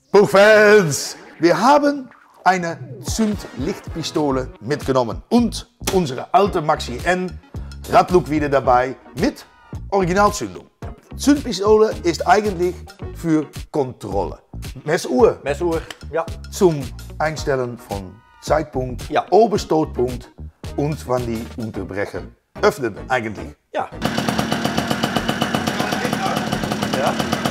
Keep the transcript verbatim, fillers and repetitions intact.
Puffels! Wir haben eine Zündlichtpistole mitgenommen und unsere alte Maxi N Radlook wieder dabei mit Originalzündung. Zündpistole ist eigentlich für Kontrolle. Messuhr. Messuhr, ja. Zum Einstellen von Zeitpunkt, ja. Oberstootpunkt und wann die Unterbrecher öffnen eigentlich. Ja. Ja.